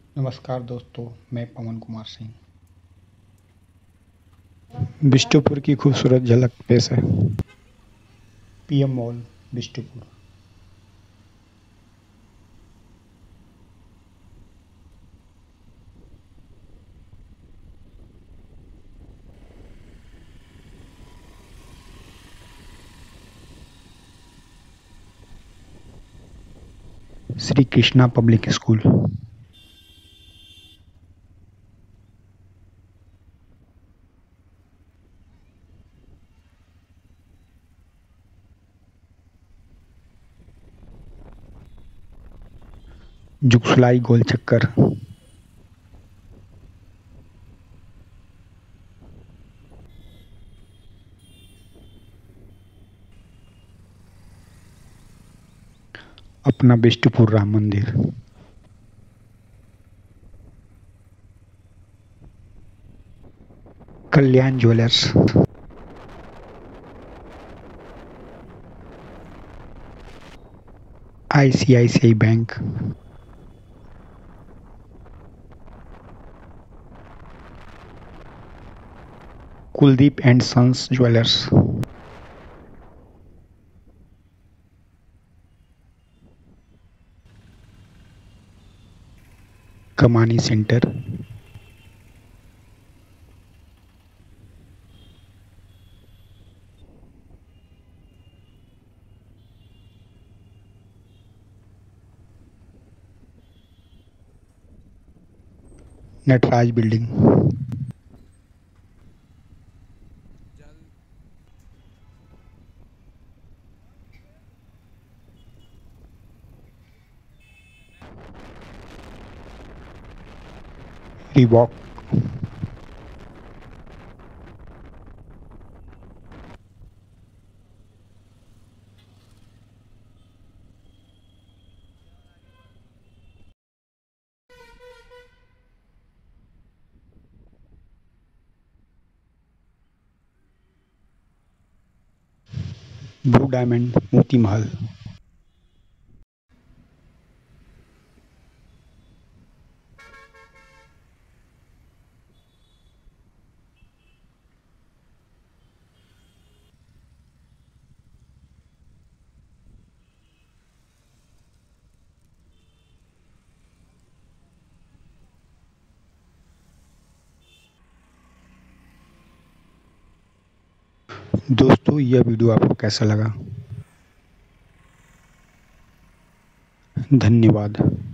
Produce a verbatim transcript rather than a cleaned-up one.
नमस्कार दोस्तों, मैं पवन कुमार सिंह। बिष्टुपुर की खूबसूरत झलक पेश है। PM mall, Bistupur. Shri Krishna public school. Jugsalai गोल चक्कर। अपना Bistupur Ram Mandir. Kalyan jewellers. ICICI bank. Kuldeep and sons jewellers. Kamani centre. Natraj building. Reebok. Blue diamond, Moti Mahal. दोस्तों, यह वीडियो आपको कैसा लगा? धन्यवाद।